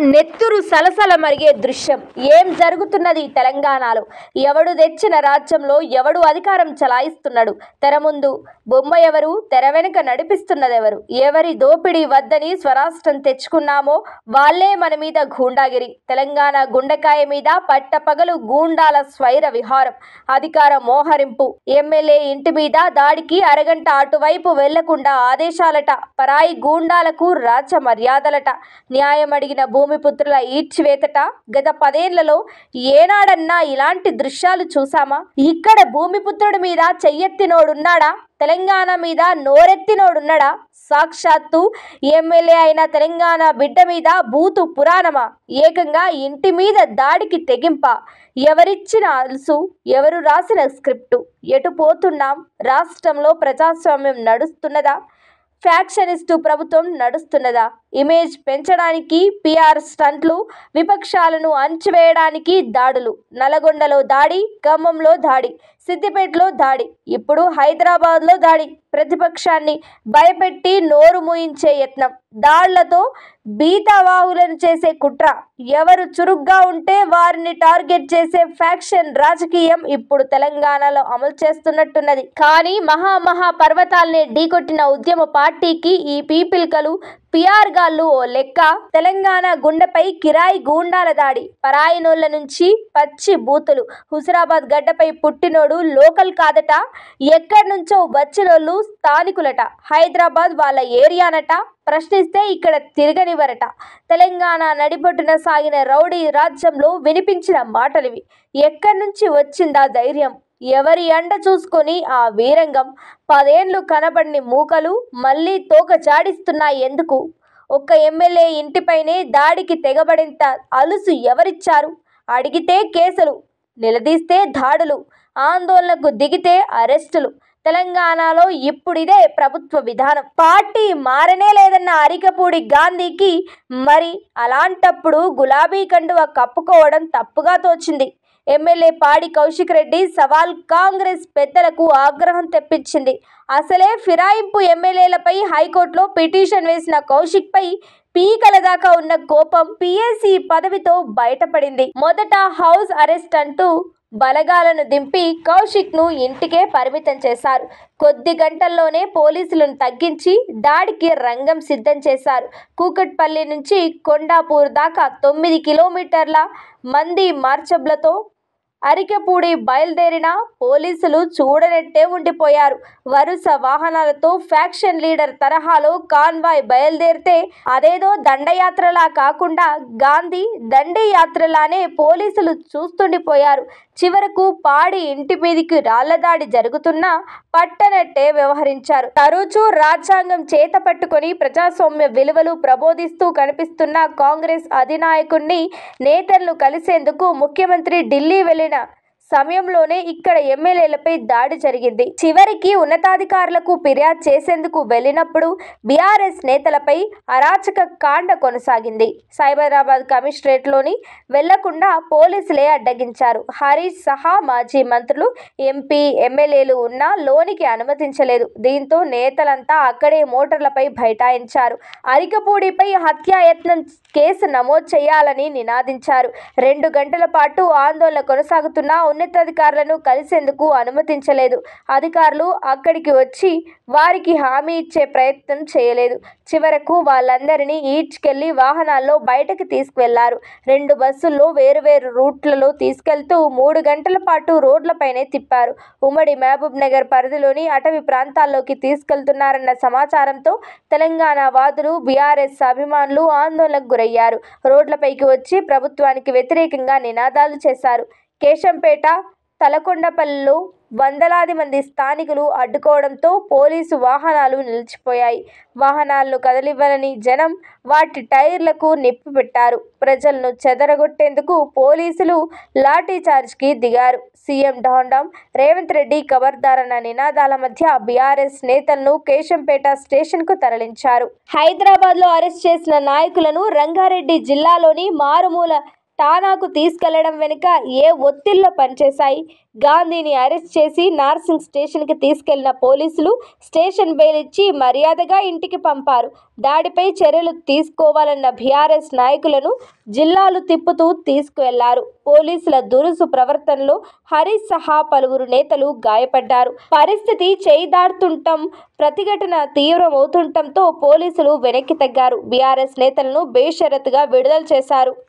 నెత్తురు సలసల మరిగే దృశ్యం. ఏం జరుగుతున్నది తెలంగాణలో? ఎవడు తెచ్చిన రాజ్యంలో ఎవడు అధికారం చలాయిస్తున్నాడు? తెర ముందు బొమ్మ ఎవరు, తెర వెనుక నడిపిస్తున్నదెవరు? ఎవరి దోపిడీ వద్దని స్వరాష్ట్రం తెచ్చుకున్నామో వాళ్ళే మన మీద గూండాగిరి. తెలంగాణ గుండెకాయ మీద పట్టపగలు గూండాల స్వైర విహారం, అధికార మోహరింపు. ఎమ్మెల్యే ఇంటి మీద దాడికి అరగంట అటువైపు వెళ్లకుండా ఆదేశాలట. పరాయి గూండాలకు రాజ్య మర్యాదలట. న్యాయం అడిగిన భూమిపుత్రుల ఈడ్చివేతట. గత 10 ఏళ్లలో ఏనాడన్నా ఇలాంటి దృశ్యాలు చూసామా? ఇక్కడ భూమిపుత్రుడి మీద చెయ్యెత్తినోడున్నాడా? తెలంగాణ మీద నోరెత్తినోడున్నాడా? సాక్షాత్తు ఎమ్మెల్యే అయిన తెలంగాణ బిడ్డ మీద బూతు పురాణమా? ఏకంగా ఇంటి మీద దాడికి తెగింప. ఎవరిచ్చిన అలుసు? ఎవరు రాసిన స్క్రిప్టు? ఎటు పోతున్నాం? రాష్ట్రంలో ప్రజాస్వామ్యం నడుస్తున్నదా? ఫ్యాక్షనిస్టు ప్రభుత్వం నడుస్తున్నదా? ఇమేజ్ పెంచడానికి పిఆర్ స్టంట్లు, విపక్షాలను అణచివేయడానికి దాడులు. నల్గొండలో దాడి, ఖమ్మంలో దాడి, సిద్దిపేటలో దాడి, ఇప్పుడు హైదరాబాద్లో దాడి. ప్రతిపక్షాన్ని భయపెట్టి నోరు మూయించే యత్నం, దాడులతో బీతవాహులను చేసే కుట్ర, ఎవరు చురుగ్గా ఉంటే వారిని టార్గెట్ చేసే ఫ్యాక్షన్ రాజకీయం ఇప్పుడు తెలంగాణలో అమలు చేస్తున్నట్టున్నది. కానీ మహా పర్వతాల్ని ఢీకొట్టిన ఉద్యమ పార్టీకి ఈ పీపిల్కలు, పిఆర్ గాళ్ళు ఓ లెక్క. తెలంగాణ గుండెపై కిరాయి గూండాల దాడి, పరాయినోళ్ల నుంచి పచ్చి బూతులు. హుజురాబాద్ గడ్డపై పుట్టినోడు లోకల్ కాదట, ఎక్కడి నుంచో వచ్చినోళ్ళు స్థానికులట. హైదరాబాద్ వాళ్ళ ఏరియానట, ప్రశ్నిస్తే ఇక్కడ తిరగనివ్వరట. తెలంగాణ నడిబొడ్డున సాగిన రౌడీ రాజ్యంలో వినిపించిన మాటలివి. ఎక్కడి నుంచి వచ్చిందా ధైర్యం? ఎవరి అండ చూసుకొని ఆ వీరంగం? 10 ఏళ్లు కనబడిని మూకలు మళ్ళీ తోక జాడిస్తున్నాయి ఎందుకు? ఒక్క ఎమ్మెల్యే ఇంటిపైనే దాడికి తెగబడేంత అలుసు ఎవరిచ్చారు? అడిగితే కేసులు, నిలదీస్తే దాడులు, ఆందోళనకు దిగితే అరెస్టులు. తెలంగాణలో ఇప్పుడిదే ప్రభుత్వ విధానం. పార్టీ మారనే లేదన్న అరికపూడి గాంధీకి మరి అలాంటప్పుడు గులాబీ కండువ కప్పుకోవడం తప్పుగా తోచింది. ఎమ్మెల్యే పాడి కౌశిక్ రెడ్డి సవాల్ కాంగ్రెస్ పెద్దలకు ఆగ్రహం తెప్పించింది. అసలే ఫిరాయింపు ఎమ్మెల్యేలపై హైకోర్టులో పిటిషన్ వేసిన కౌశిక్పై పీకల దాకా ఉన్న కోపం పిఎస్సి పదవితో బయటపడింది. మొదట హౌస్ అరెస్ట్ అంటూ బలగాలను దింపి కౌశిక్ను ఇంటికే పరిమితం చేశారు. కొద్ది గంటల్లోనే పోలీసులను తగ్గించి దాడికి రంగం సిద్ధం చేశారు. కూకట్పల్లి నుంచి కొండాపూర్ దాకా 9 కిలోమీటర్ల మంది మార్చబ్లతో అరికెపూడి బయలుదేరిన పోలీసులు చూడనట్టే ఉండిపోయారు. వరుస వాహనాలతో ఫ్యాక్షన్ లీడర్ తరహాలో కాన్వాయ్ బయలుదేరితే అదేదో దండయాత్రలా కాకుండా గాంధీ దండయాత్రలానే పోలీసులు చూస్తుండిపోయారు. చివరకు పాడి ఇంటి మీదికి రాళ్లదాడి జరుగుతున్నా పట్టనట్టే వ్యవహరించారు. తరచూ రాజ్యాంగం చేత పట్టుకొని ప్రజాస్వామ్య విలువలు ప్రబోధిస్తూ కనిపిస్తున్న కాంగ్రెస్ అధినాయకుణ్ణి, నేతలను కలిసేందుకు ముఖ్యమంత్రి ఢిల్లీ వెళ్లిన సమయంలోనే ఇక్కడ ఎమ్మెల్యేలపై దాడి జరిగింది. చివరికి ఉన్నతాధికారులకు ఫిర్యాదు చేసేందుకు వెళ్లినప్పుడు బీఆర్ఎస్ నేతలపై అరాచక కాండ కొనసాగింది. సైబరాబాద్ కమిషనరేట్లోని వెళ్లకుండా పోలీసులే అడ్డగించారు. హరీష్ సహా మాజీ మంత్రులు, ఎంపీ, ఎమ్మెల్యేలు ఉన్నా లోనికి అనుమతించలేదు. దీంతో నేతలంతా అక్కడే మోటార్లపై బైఠాయించారు. అరికపూడిపై హత్యాయత్నం కేసు నమోదు చేయాలని నినాదించారు. 2 గంటల పాటు ఆందోళన కొనసాగుతున్నా ఉన్నతాధికారులను కలిసేందుకు అనుమతించలేదు. అధికారులు అక్కడికి వచ్చి వారికి హామీ ఇచ్చే ప్రయత్నం చేయలేదు. చివరకు వాళ్ళందరినీ ఈడ్చుకెళ్లి వాహనాల్లో బయటకు తీసుకువెళ్లారు. 2 బస్సుల్లో వేరువేరు రూట్లలో తీసుకెళ్తూ 3 గంటల పాటు రోడ్లపైనే తిప్పారు. ఉమ్మడి మహబూబ్ నగర్ పరిధిలోని అటవీ ప్రాంతాల్లోకి తీసుకెళ్తున్నారన్న సమాచారంతో తెలంగాణ వాదులు, బీఆర్ఎస్ అభిమానులు ఆందోళనకు గురయ్యారు. రోడ్లపైకి వచ్చి ప్రభుత్వానికి వ్యతిరేకంగా నినాదాలు చేశారు. కేశంపేట, తలకొండపల్లిలో వందలాది మంది స్థానికులు అడ్డుకోవడంతో పోలీసు వాహనాలు నిలిచిపోయాయి. వాహనాలను కదలివ్వని జనం వాటి టైర్లకు నిప్పు పెట్టారు. ప్రజలను చెదరగొట్టేందుకు పోలీసులు లాఠీచార్జ్కి దిగారు. సీఎం ఢాంఢం, రేవంత్ రెడ్డి ఖబర్దార్ అన్న నినాదాల మధ్య బీఆర్ఎస్ నేతలను కేశంపేట స్టేషన్కు తరలించారు. హైదరాబాద్లో అరెస్ట్ చేసిన నాయకులను రంగారెడ్డి జిల్లాలోని మారుమూల ఠానాకు తీసుకెళ్లడం వెనుక ఏ ఒత్తిళ్లు పనిచేశాయి? గాంధీని అరెస్ట్ చేసి నార్సింగ్ స్టేషన్కి తీసుకెళ్లిన పోలీసులు స్టేషన్ బెయిల్ ఇచ్చి మర్యాదగా ఇంటికి పంపారు. దాడిపై చర్యలు తీసుకోవాలన్న బీఆర్ఎస్ నాయకులను జిల్లాలు తిప్పుతూ తీసుకువెళ్లారు. పోలీసుల దురుసు ప్రవర్తనలో హరీష్ సహా పలువురు నేతలు గాయపడ్డారు. పరిస్థితి చేయి దాటుతుండటం, ప్రతిఘటన తీవ్రమవుతుండటంతో పోలీసులు వెనక్కి తగ్గారు. బీఆర్ఎస్ నేతలను బేషరతుగా విడుదల చేశారు.